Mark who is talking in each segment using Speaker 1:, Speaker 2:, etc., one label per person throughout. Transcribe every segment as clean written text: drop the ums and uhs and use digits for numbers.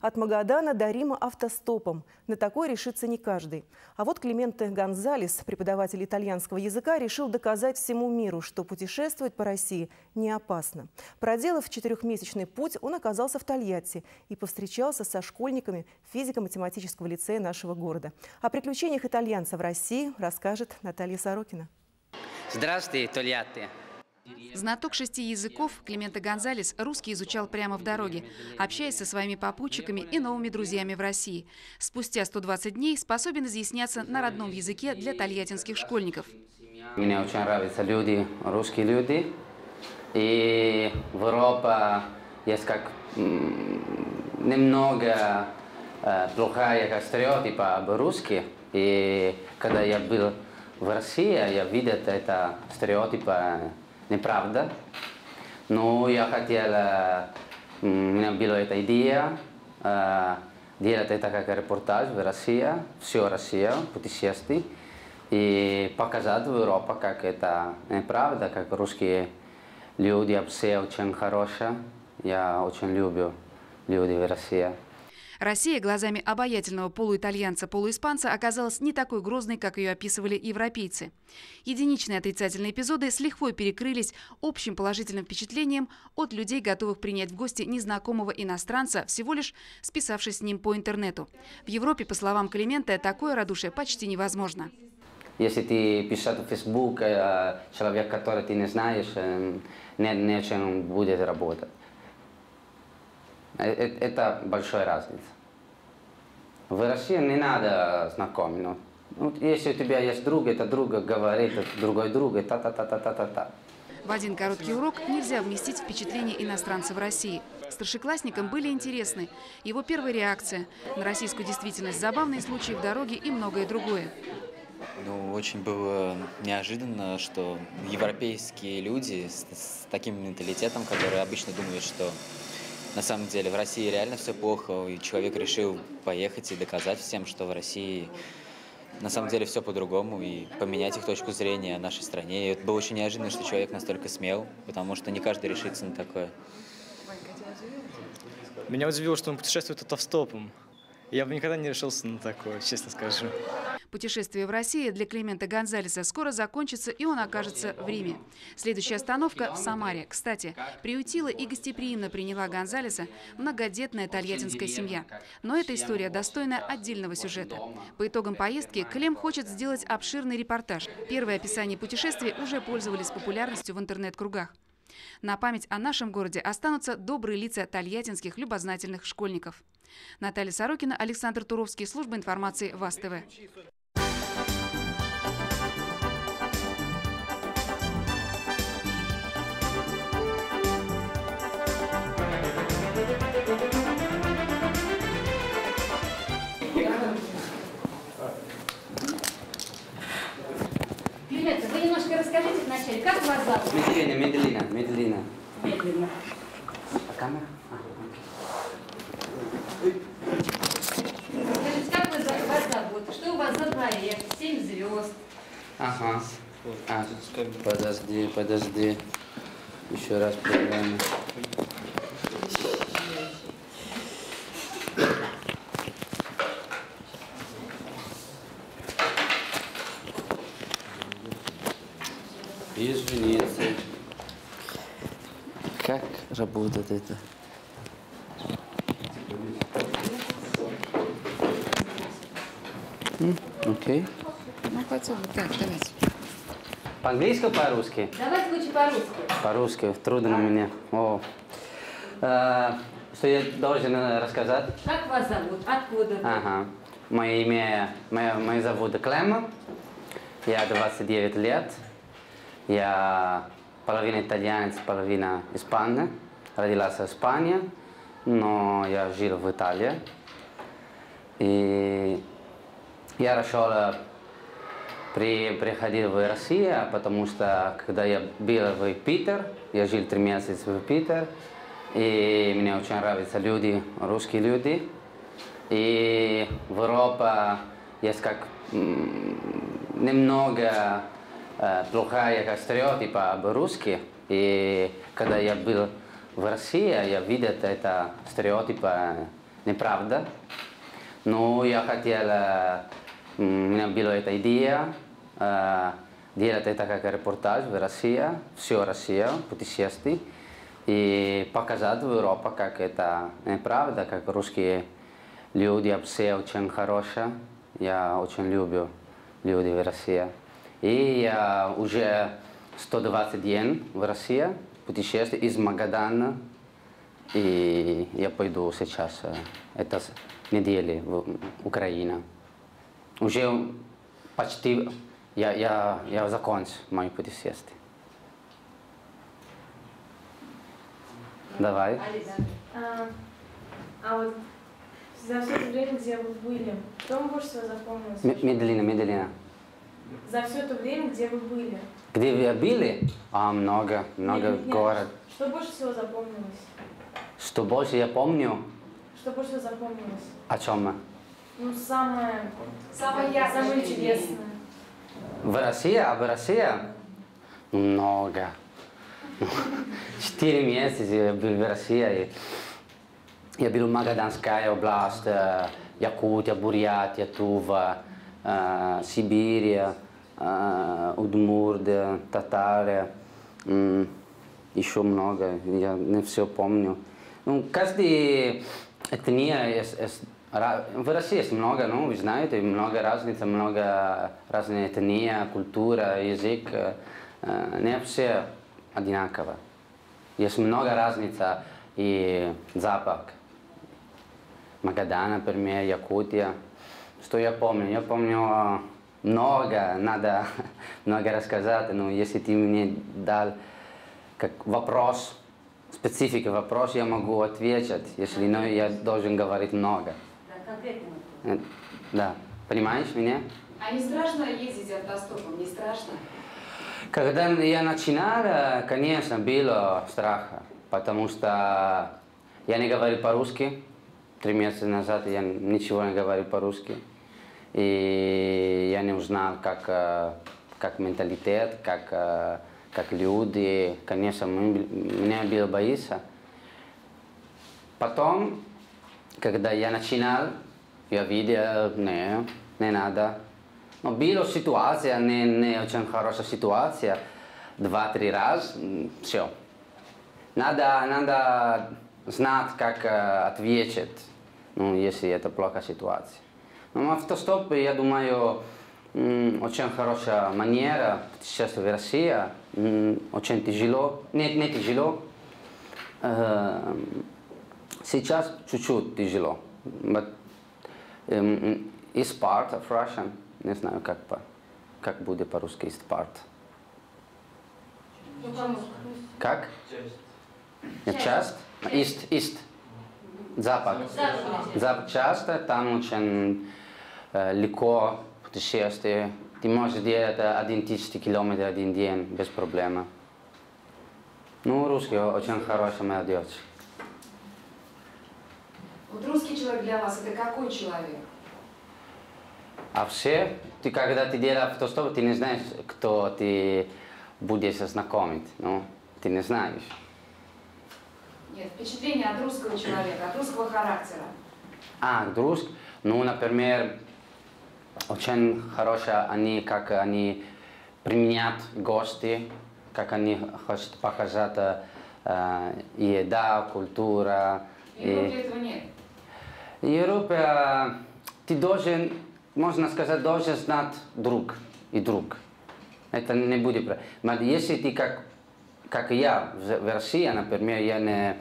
Speaker 1: От Магадана до Рима автостопом. На такое решится не каждый. А вот Клименте Гонзалес, преподаватель итальянского языка, решил доказать всему миру, что путешествовать по России не опасно. Проделав 4-месячный путь, он оказался в Тольятти и повстречался со школьниками физико-математического лицея нашего города. О приключениях итальянца в России расскажет Наталья Сорокина.
Speaker 2: Здравствуйте, Тольятти!
Speaker 3: Знаток 6 языков Клименте Гонзалес русский изучал прямо в дороге, общаясь со своими попутчиками и новыми друзьями в России. Спустя 120 дней способен изъясняться на родном языке для тольяттинских школьников.
Speaker 2: Мне очень нравятся люди, русские люди. И в Европе есть как немного плохая стереотипа об русских. И когда я был в России, я видел это стереотипа неправда. Но я хотел, у меня была эта идея делать это как репортаж в России, всю Россию, путешествий, и показать в Европе, как это неправда, как русские люди, все очень хорошие. Я очень люблю людей в России.
Speaker 3: Россия глазами обаятельного полуитальянца-полуиспанца оказалась не такой грозной, как ее описывали европейцы. Единичные отрицательные эпизоды с лихвой перекрылись общим положительным впечатлением от людей, готовых принять в гости незнакомого иностранца, всего лишь списавшись с ним по интернету. В Европе, по словам Клименте, такое радушие почти невозможно.
Speaker 2: Если ты пишешь в Facebook, человек, который ты не знаешь, не очень будет работать. Это большая разница. В России не надо знакомить. Если у тебя есть друг, это друг говорит, другой друг, та-та-та-та-та-та.
Speaker 3: В один короткий урок нельзя вместить впечатления иностранца в России. Старшеклассникам были интересны его первая реакция на российскую действительность, забавные случаи в дороге и многое другое.
Speaker 4: Очень было неожиданно, что европейские люди с таким менталитетом, которые обычно думают, что на самом деле в России реально все плохо, и человек решил поехать и доказать всем, что в России на самом деле все по-другому, и поменять их точку зрения о нашей стране. И это было очень неожиданно, что человек настолько смел, потому что не каждый решится на такое.
Speaker 5: Меня удивило, что он путешествует автостопом. Я бы никогда не решился на такое, честно скажу.
Speaker 3: Путешествие в России для Клименте Гонзалеса скоро закончится, и он окажется в Риме. Следующая остановка – в Самаре. Кстати, приютила и гостеприимно приняла Гонзалеса многодетная тольяттинская семья. Но эта история достойна отдельного сюжета. По итогам поездки Клем хочет сделать обширный репортаж. Первые описания путешествий уже пользовались популярностью в интернет-кругах. На память о нашем городе останутся добрые лица тольяттинских любознательных школьников. Наталья Сорокина, Александр Туровский, служба информации ВАЗ-ТВ.
Speaker 6: Клименте, вы немножко расскажите вначале, как вас зовут?
Speaker 2: Медленно. А камера?
Speaker 6: Скажите, как вас зовут? Что у вас за проект? 7 звезд.
Speaker 2: Ага. Подожди. Еще раз программу. Извините. Как работает это? Окей.
Speaker 3: Ну, хотя бы так, давайте.
Speaker 2: По-английски, по-русски?
Speaker 6: Давайте лучше по-русски.
Speaker 2: По-русски, трудно мне. Что я должен рассказать?
Speaker 6: Как вас зовут? Откуда вы?
Speaker 2: Ага. Мое зовут Клем. Я 29 лет. Я половина итальянец, половина испанец. Родился в Испании, но я жил в Италии. И я решил приходить в Россию, потому что когда я был в Питер, я жил 3 месяца в Питер, и мне очень нравятся люди, русские люди. И в Европе есть как немного плохая стереотипа об русских. И когда я был в России, я видел это стереотипа неправда. Но я хотел, у меня была эта идея, делать это как репортаж в России, всю Россию, путешествий, и показать в Европе, как это неправда, как русские люди все очень хорошие. Я очень люблю людей в России. И я уже 120 дней в России, путешествую из Магадана, и я пойду сейчас, это недели в Украину. Уже почти я закончил мое путешествие. Давай.
Speaker 7: А вот за все это время, где вы были, что вам больше всего запомнилось?
Speaker 2: Медленно.
Speaker 7: За все это время, где вы были?
Speaker 2: Где вы были? Много
Speaker 7: Нет.
Speaker 2: город.
Speaker 7: Что больше всего запомнилось?
Speaker 2: Что больше я помню?
Speaker 7: Что больше всего запомнилось?
Speaker 2: О чем?
Speaker 7: Ну, самое
Speaker 6: яркое
Speaker 7: самое
Speaker 6: впечатление.
Speaker 7: интересное.
Speaker 2: В России? А в России? Много. 4 месяца я был в России. Я был в Магаданская область, Якутия, Бурятия, Тува, Сибирь, Удмуртия, Татария. Еще много, я не все помню. Ну, каждый этния в России есть много, ну, вы знаете, много разниц, много разных этний, культура, язык. Не все одинаково. Есть много разниц и запах. Магадан, например, Якутия. Что я помню? Я помню много, надо много рассказать, но если ты мне дал как вопрос, специфика вопрос, я могу ответить, если но я должен говорить много.
Speaker 6: Да, конкретно.
Speaker 2: Да, понимаешь меня?
Speaker 6: А не страшно ездить автостопом? Не страшно?
Speaker 2: Когда я начинал, конечно, было страх, потому что я не говорил по-русски. 3 месяца назад я ничего не говорил по-русски. И я не узнал, как менталитет, как люди. Конечно, мне было бояться. Потом, когда я начинал, я видел, не надо. Но была ситуация, не очень хорошая ситуация, 2-3 раза, все. Надо знать, как ответить, ну, если это плохая ситуация. Но автостоп, я думаю, очень хорошая манера путешествовать в России, очень тяжело, не тяжело. Сейчас чуть-чуть тяжело. But is part of Russian. Не знаю, как будет по-русски ist part. Как? Часть? Ist. Запад. Запад часто, там очень легко путешествие. Ты можешь делать 1000 километров один день без проблем. Ну, русский очень хороший молодежь.
Speaker 6: Вот русский человек для вас это какой человек?
Speaker 2: А все, когда ты делаешь автостоп, ты не знаешь, кто ты будешь знакомить. Ну, ты не знаешь.
Speaker 6: Нет, впечатление от русского человека, от русского характера.
Speaker 2: Русский? Ну, например, очень хорошо они, как они применяют гости, как они хотят показать еда, культура.
Speaker 6: В Европе этого нет.
Speaker 2: В Европе ты должен, можно сказать, должен знать друг и друг. Это не будет. Но если ты как я в России, например,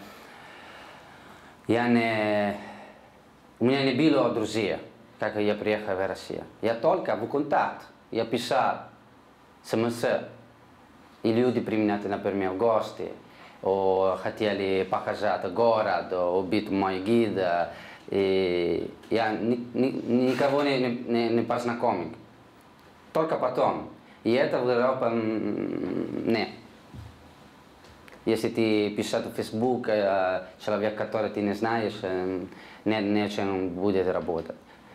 Speaker 2: у меня не было друзей, как я приехал в Россию. Я только в контакт, я писал смс, и люди применяют, например, гости, хотели показать город, убить мой гид, и я никого не познакомил. Только потом. И это в Европе нет. Если ты пишешь в Facebook, человек, который ты не знаешь, не очень будет работать.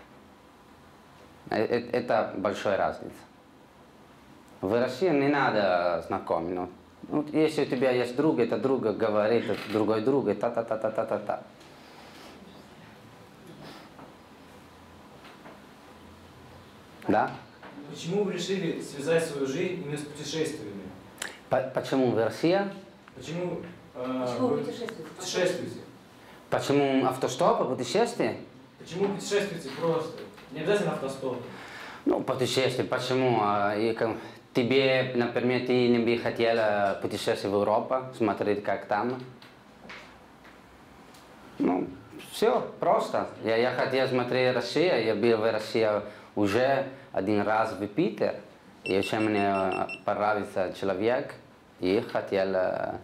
Speaker 2: Это большая разница. В России не надо знакомить. Ну, если у тебя есть друг, это друг говорит, другой друг, та-та-та-та-та-та. Да?
Speaker 8: Почему вы решили связать свою жизнь именно с путешествиями?
Speaker 2: Почему в России?
Speaker 8: Почему
Speaker 6: вы
Speaker 8: путешествуете?
Speaker 2: Почему автостопы, путешествия?
Speaker 8: Почему путешествуете просто? Не обязательно автостоп.
Speaker 2: Ну, путешествие, почему? Тебе, например, ты не бы хотела путешествовать в Европу, смотреть, как там? Ну, все просто. Я хотел смотреть Россию, я был в России уже один раз в Питер. И очень мне понравился человек, и хотел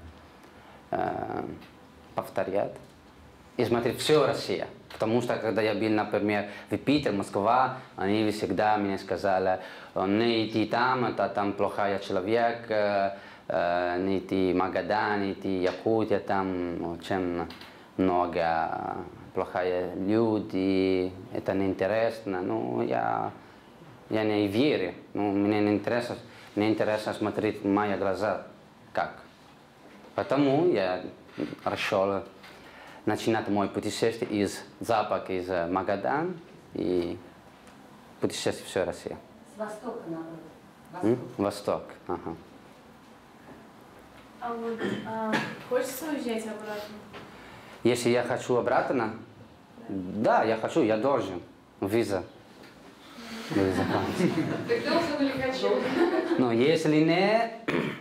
Speaker 2: повторять. И смотреть всю Россию. Потому что, когда я был, например, в Питер, Москва, они всегда мне сказали, не идти там, это там плохой человек, не идти в Магадан, не идти в Якутию, там очень много плохие люди, это неинтересно. Ну, я не верю, ну, мне не интересно смотреть в мои глаза, как. Потому я решил начинать мое путешествие из Запада, из Магадан, и путешествие всю Россию.
Speaker 6: С востока, наоборот.
Speaker 2: Восток. Ага.
Speaker 7: А вот хочется уезжать обратно?
Speaker 2: Если я хочу обратно, да, я хочу, я должен. Виза. Виза.
Speaker 6: Ты должен или хочу?
Speaker 2: Но если не,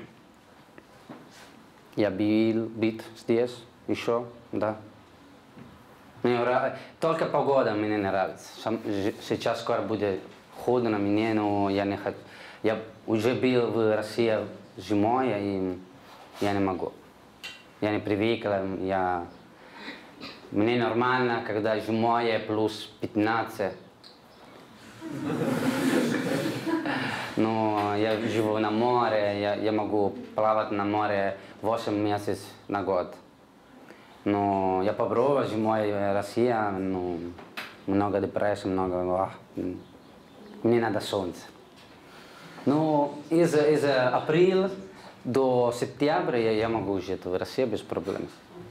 Speaker 2: я был здесь еще, да. Только погода мне не нравится. Сейчас скоро будет холодно мне, но я не хочу. Я уже был в России зимой, и я не могу. Я не привыкла, мне нормально, когда зимой плюс 15. Но я живу на море, я могу плавать на море 8 месяцев на год. Но я попробовал зимой в России, ну, много депрессий, много... Мне надо солнце. Ну, из апреля до сентября я могу жить в России без проблем.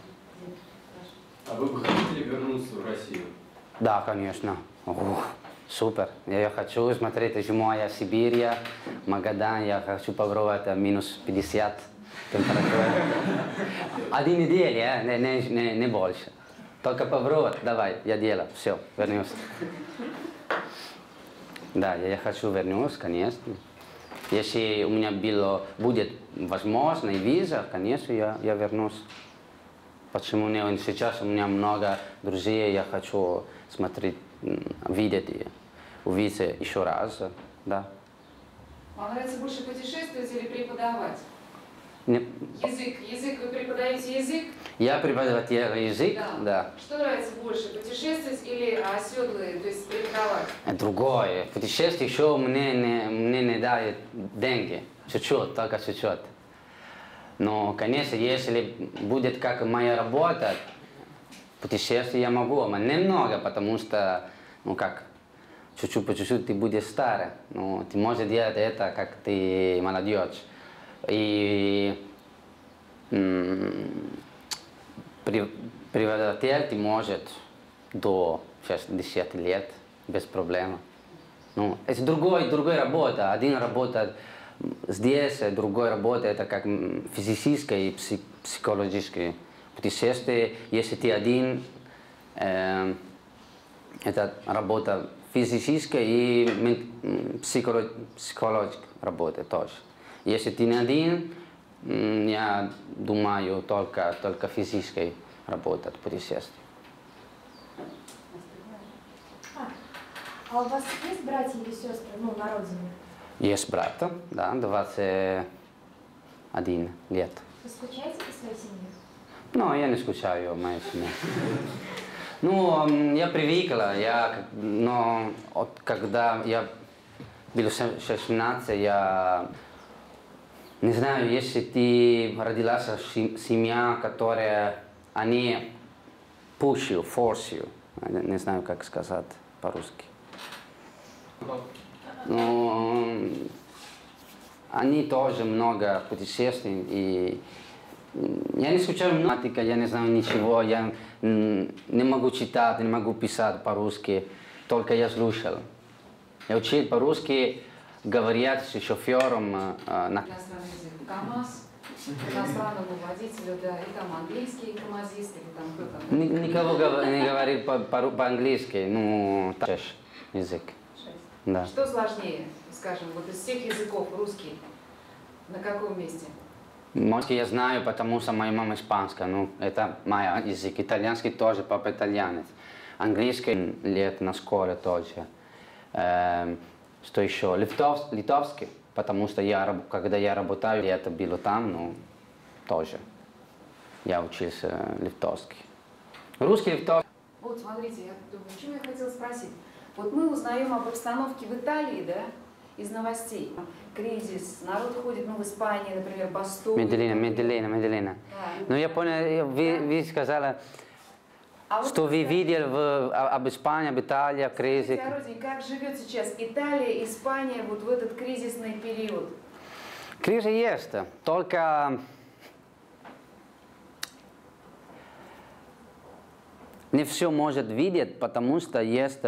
Speaker 9: А вы бы хотели вернуться в Россию?
Speaker 2: Да, конечно. Супер. Я хочу смотреть зимой Сибирь, Магадан, я хочу попробовать минус 50 температура. Один неделя, не больше. Только попробовать, давай, я делаю, все, вернусь. Да, я хочу вернуться, конечно. Если у меня будет возможность, виза, конечно, я вернусь. Почему нет? Сейчас у меня много друзей, я хочу смотреть, видеть и увидеть еще раз, да.
Speaker 6: Вам нравится больше путешествовать или преподавать?
Speaker 2: Не...
Speaker 6: Язык, вы преподаете язык?
Speaker 2: Я преподаватель язык, да.
Speaker 6: Что нравится больше, путешествовать или оседлые, то есть преподавать?
Speaker 2: Другое. Путешествие еще мне не дает деньги. Чуть-чуть, только чуть-чуть. Но, конечно, если будет как моя работа, путешествие я могу, но немного, потому что, ну как, чуть-чуть по чуть-чуть ты будешь старый. Ну, ты можешь делать это, как ты молодежь. И преподаватель ты может до 60 лет без проблем. Ну, это другая работа. Один работает здесь, другой работает это как физическое и психологическое путешествие. Если ты один, это работа физическая и психологическая работа тоже. Если ты не один, я думаю, только физической работать путешествие.
Speaker 7: А у вас есть братья или сестры, ну, на родине?
Speaker 2: Есть брат, да, 21 лет.
Speaker 7: Вы скучаете по своей семье?
Speaker 2: Ну, я не скучаю о моей семье. Ну, я привыкла, но когда я был 16, я не знаю, если ты родилась в семье, которая они push you, force you, не знаю, как сказать по-русски. Но они тоже много путешествий, и я не скучаю много, я не знаю ничего, я не могу читать, не могу писать по-русски, только я слушал. Я учил по-русски, говорят с шофером на...
Speaker 6: Иностранный язык. КамАЗ, иностранному водителю, да, и там английский камазист, или там кто там.
Speaker 2: Никого не говорит по-английски, ну, чеш язык.
Speaker 6: 6.
Speaker 2: Да.
Speaker 6: Что сложнее, скажем, вот из всех языков русский, на каком месте?
Speaker 2: Может, я знаю, потому что моя мама испанская, ну, это мой язык. Итальянский тоже, папа итальянец. Английский лет на школе тоже. Что еще? Литовский, потому что когда я работаю, это было там, ну, тоже. Я учился литовский. Русский, литовский.
Speaker 6: Вот, смотрите, я думаю, что я хотела спросить. Вот мы узнаем об обстановке в Италии, да, из новостей. Кризис, народ ходит, ну, в Испании, например, бастует.
Speaker 2: Медленно.
Speaker 6: Да.
Speaker 2: Ну, я понял, вы сказали, что вы видели об Испании, об Италии, кризис.
Speaker 6: Как живет сейчас Италия, Испания вот в этот кризисный период?
Speaker 2: Кризис есть, только не все может видеть, потому что есть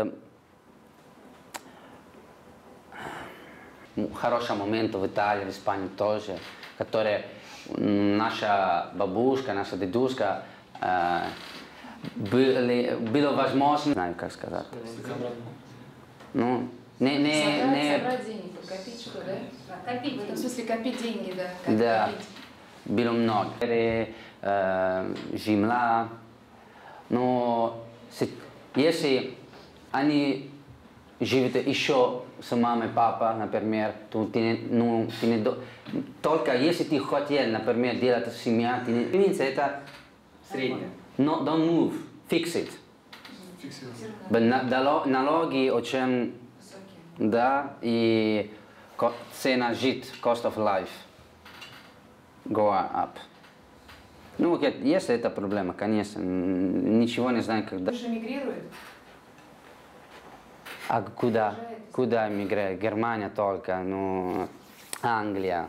Speaker 2: хороший момент в Италии, в Испании тоже, которые наша бабушка, наша дедушка было возможно, не знаю, как сказать. Ну,
Speaker 6: Собрать денег, копить, что, да? Копить, в этом смысле копить деньги, да?
Speaker 2: Да,
Speaker 6: копить.
Speaker 2: было много. Земля, но если они живут еще с мамой, папой, например, то только если ты хотел, например, делать семью, это среднее. No, don't move, fix it. Налоги очень, да, и цена жить, cost of life, go up. Ну, есть эта проблема, конечно, ничего не знаю, когда.
Speaker 6: Же мигрирует?
Speaker 2: А куда? Куда мигрирует? Германия только, ну, Англия.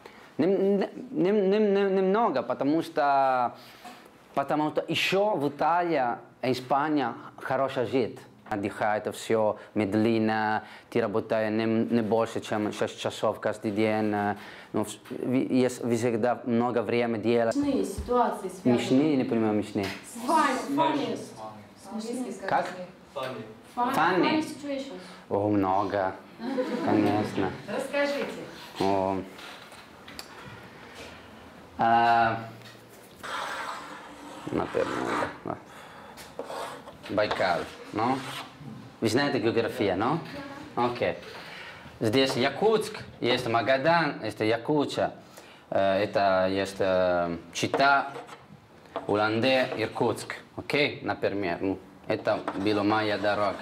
Speaker 2: Немного, потому что еще в Италии, Испания хорошо жить. Отдыхает все медленно, ты работаешь не больше, чем 6 часов каждый день. Ну, есть всегда много времени делать.
Speaker 7: Смешные ситуации связаны.
Speaker 2: Смешные, не понимаю, смешные.
Speaker 7: Funny.
Speaker 2: Как?
Speaker 7: Funny situations.
Speaker 2: О, много, конечно.
Speaker 6: Расскажите.
Speaker 2: О. Например, Байкал, no? Вы знаете географию, no? Окей. Здесь Якутск, есть Магадан, есть Якутия, это есть Чита, Улан-Удэ, Иркутск, окей, например. Ну, это была моя дорога.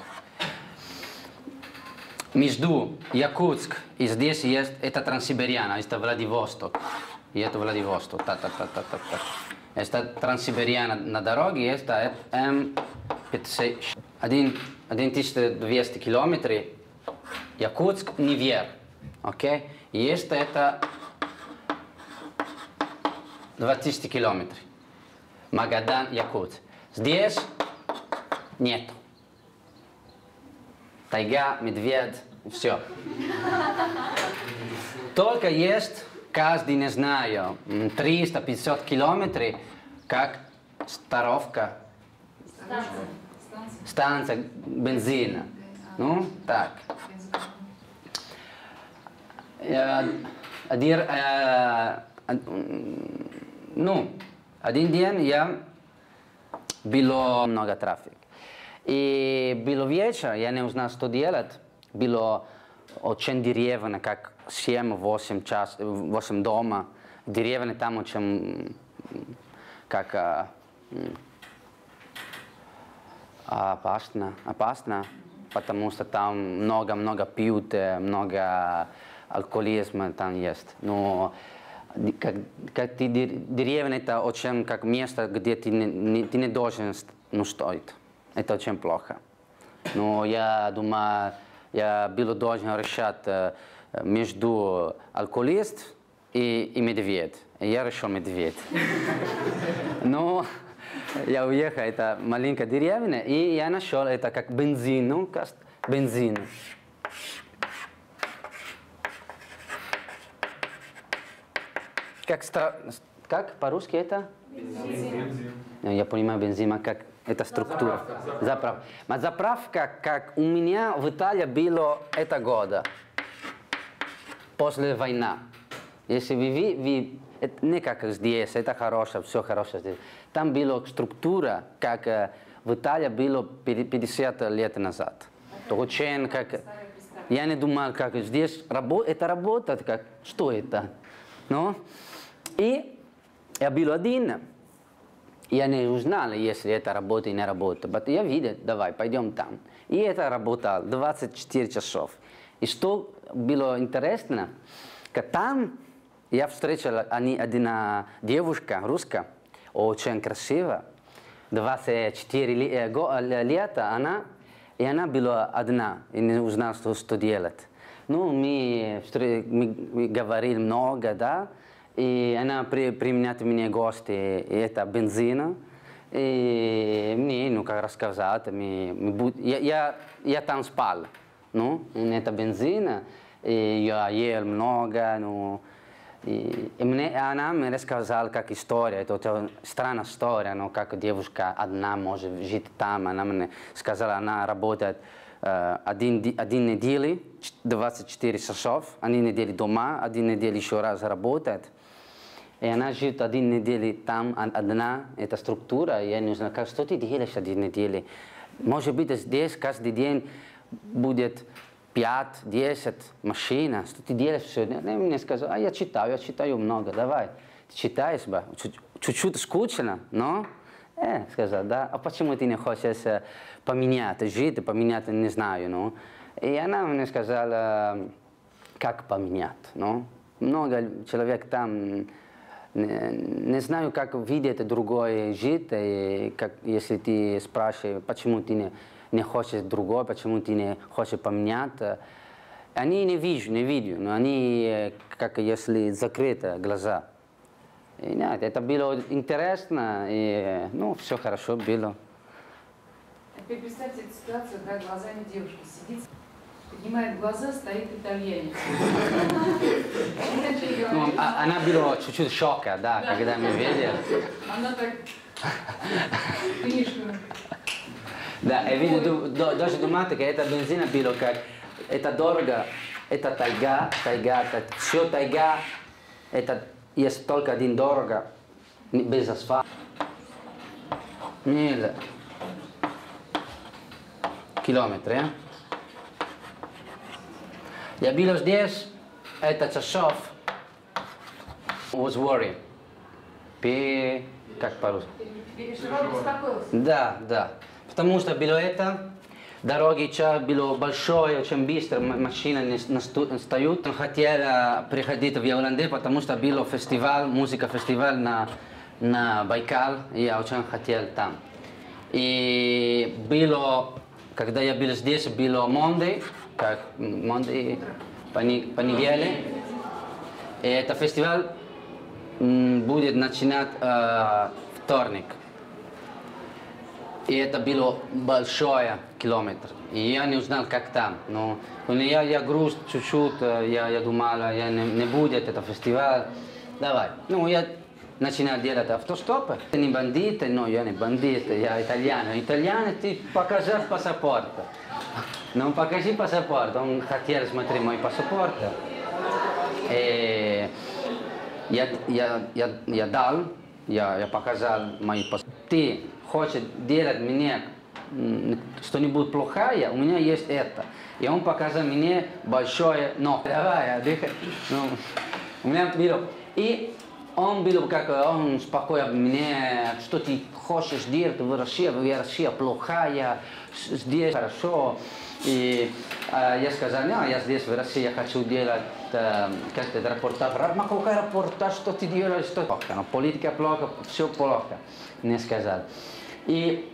Speaker 2: Между Якутск и здесь есть, это Транссибириана, это Владивосток. И это Владивосток, та-та-та-та-та. Это Транссибириана на дороге, это М56. 1200 километров, Якутск, Невер, окей? Есть это 20 километров, Магадан, Якутск. Здесь нет. Тайга, медведь, все. Только есть, каждый, не знаю, 300-500 километров, как Старовка. Станция бензина. Ну, так. Один день было много трафика. И было вечер, я не узнал, что делать. Было очень деревья, как 7-8 дома. Деревья там очень, как опасно, потому что там много пьют, много алкоголизма там есть. Но как деревня это очень как место, где ты не должен стоять. Это очень плохо. Но я думаю, я был должен решать между алкоголист и медведь. Я решил медведь. Но я уехал, это маленькая деревня, и я нашел это как бензин, бензин. Как по-русски это?
Speaker 8: Бензин.
Speaker 2: Я понимаю бензин, а как это структура? Заправка. Но заправка, как у меня в Италии было это года, после войны. Если вы не как здесь, это хорошее, все хорошее здесь. Там была структура, как в Италии было 50 лет назад. То очень как... Я не думал, как здесь это работает, как, что это? No? И я был один. Я не узнал, если это работает или не работает. Я видел, давай, пойдем там. И это работало 24 часов. И что было интересно, там я встретил одна девушка русская, очень красивая, 24 лета она, и она была одна, и не узнала, что делать. Ну, мы говорили много, да, и она применяет мне гости, и это бензин, и мне, ну, как рассказать, я там спал, ну, это бензин, и я ел много, ну, и она мне рассказала как история, это странная история, ну, как девушка одна может жить там, она мне сказала, она работает один неделю, 24 часов, один неделю дома, один неделю еще раз работает. И она живет один неделю там, одна, эта структура, я не знаю, что ты делаешь один неделю. Может быть, здесь каждый день будет 5-10 машин, что ты делаешь все. Мне сказал, я читаю много, давай, ты читаешь, чуть-чуть скучно, но... сказал, да, а почему ты не хочешь поменять, жить, поменять, не знаю, ну. И она мне сказала, как поменять, ну. Много человек там, не знаю, как видит другой жить, и как, если ты спрашиваешь, почему ты не хочешь другой, почему ты не хочешь поменять, они не видят, но они, как если закрыты глаза. И нет, это было интересно, и ну, все хорошо было.
Speaker 6: Теперь представьте эту ситуацию, когда глазами девушки сидит, поднимает глаза, стоит итальянец.
Speaker 2: Ну, она была чуть-чуть шока, да, когда мы видели.
Speaker 6: Она так книжку.
Speaker 2: Да, я видел, даже думать, что это бензин было как, это дорого, это тайга, все тайга, это есть только один дорого, без асфальта. Миль километров. Я был здесь, это часов, was worried. Как по-русски? Да. Потому что было это, дороги было большое, очень быстро, машины не стоят. Хотел приходить в Яуланде, потому что был фестиваль, музыка-фестиваль на Байкал, и я очень хотел там. И было, когда я был здесь, было Monday, понедельник. И этот фестиваль будет начинать вторник. И это было большой километр. И я не узнал, как там. Но я груз чуть-чуть, я думал, я не будет это фестиваль. Давай. Ну, я начинал делать автостопы. Не бандиты, но я не бандит, я итальян. Итальян, ты покажи паспорт. Ну, покажи паспорт. Он хотел смотреть мой паспорт. И я дал, я показал мой паспорт. Ты хочет делать мне что-нибудь плохое, у меня есть это. И он показал мне большое но. Давай, дыхай. Ну, у меня было. И он был как он спокойно мне, что ты хочешь делать в России плохая, здесь хорошо. И я сказал, я здесь в России я хочу делать как-то репортаж. Но какой репортаж, что ты делаешь, что плохо? Политика плохо, все плохо. Не сказал. И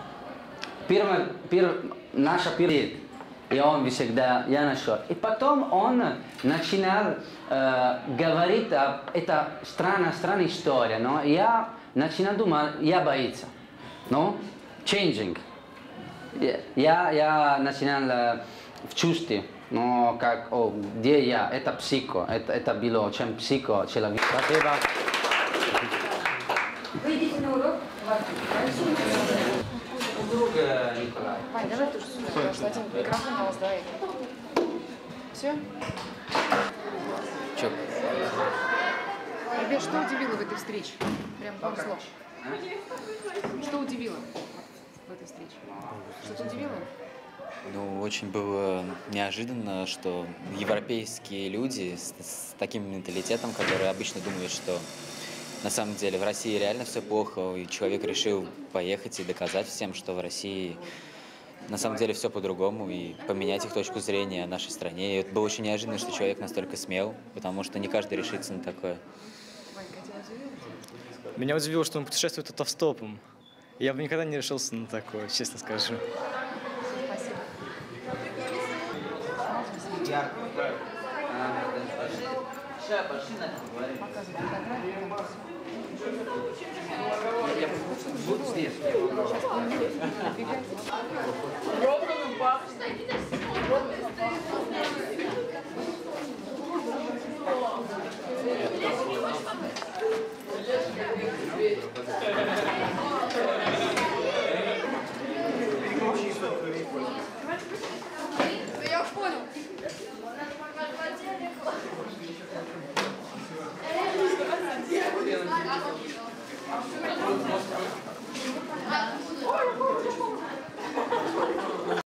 Speaker 2: наша первая, и он всегда, я нашел. И потом он начинал говорить, это странная история, но я начинал думать, я боюсь. No? Changing. Я начинал в чувстве, но как, где я, это психо, это было, чем психо человек. Спасибо.
Speaker 6: Вы идите на урок?
Speaker 2: Друга Николай.
Speaker 6: Вань, давай тоже сюда, потому что один микрофон на вас давай. Все?
Speaker 4: Чё?
Speaker 6: Ребят, что удивило в этой встрече? Прям пару слов. Что удивило в этой встрече? Что-то удивило?
Speaker 4: Ну, очень было неожиданно, что европейские люди с таким менталитетом, которые обычно думают, что на самом деле в России реально все плохо, и человек решил поехать и доказать всем, что в России на самом деле все по-другому, и поменять их точку зрения о нашей стране. И это было очень неожиданно, что человек настолько смел, потому что не каждый решится на такое.
Speaker 5: Меня удивило, что он путешествует автостопом. Я бы никогда не решился на такое, честно скажу.
Speaker 2: Вот здесь.
Speaker 6: Я уж понял.
Speaker 2: Спасибо.